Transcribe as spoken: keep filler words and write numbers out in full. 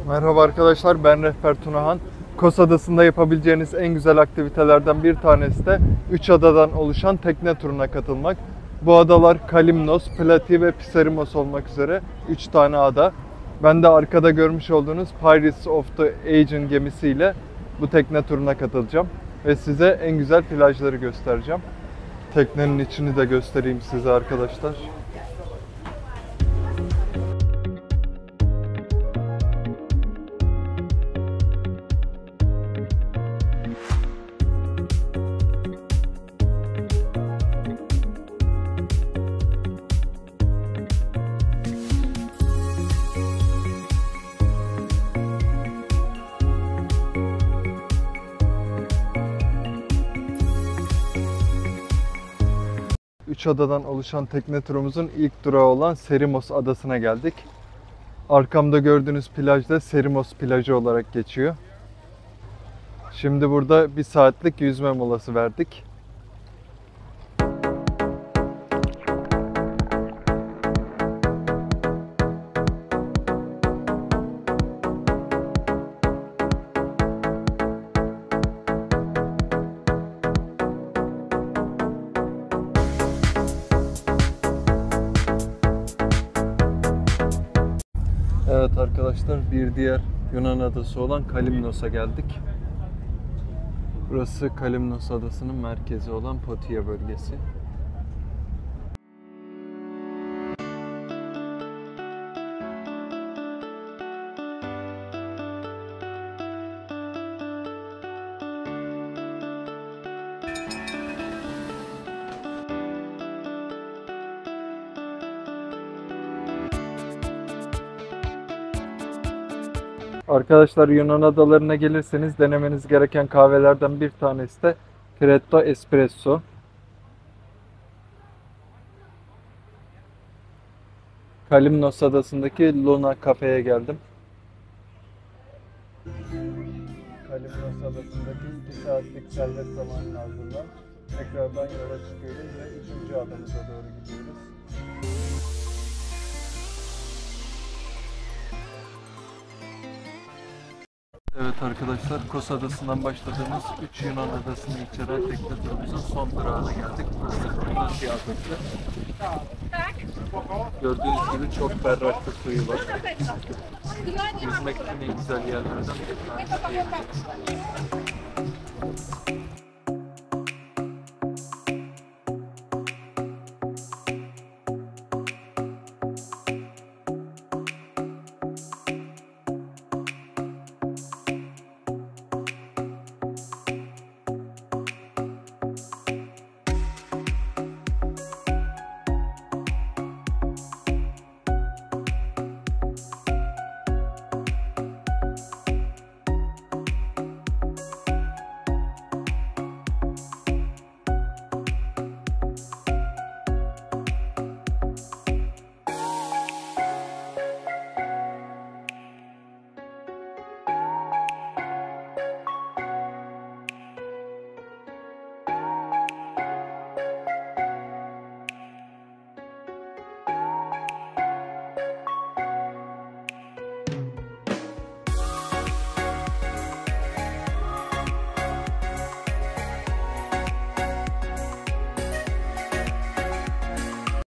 Merhaba arkadaşlar, ben Rehber Tunahan. Kos Adası'nda yapabileceğiniz en güzel aktivitelerden bir tanesi de üç adadan oluşan tekne turuna katılmak. Bu adalar Kalimnos, Plati ve Psarimos olmak üzere üç tane ada. Ben de arkada görmüş olduğunuz Pirates of the Aegean gemisiyle bu tekne turuna katılacağım. Ve size en güzel plajları göstereceğim. Teknenin içini de göstereyim size arkadaşlar. Üç adadan oluşan tekne turumuzun ilk durağı olan Serimos Adası'na geldik. Arkamda gördüğünüz plaj da Serimos plajı olarak geçiyor. Şimdi burada bir saatlik yüzme molası verdik. Evet arkadaşlar, bir diğer Yunan adası olan Kalimnos'a geldik. Burası Kalimnos adasının merkezi olan Potia bölgesi. Arkadaşlar, Yunan adalarına gelirseniz denemeniz gereken kahvelerden bir tanesi de Freddo Espresso. Kalimnos adasındaki Luna Cafe'ye geldim. Kalimnos adasındaki iki saatlik seyahat zamanının ardından tekrardan yola çıkıyoruz ve üçüncü adamıza doğru gidiyoruz. Evet arkadaşlar, Kos Adası'ndan başladığımız üç Yunan adasını içeren tekne turumuzun son durağına geldik. Burası Plati Adası. Gördüğünüz gibi çok berrak bir suyu var. Yüzmek için en güzel yerlerden bir tanesi diyebiliriz.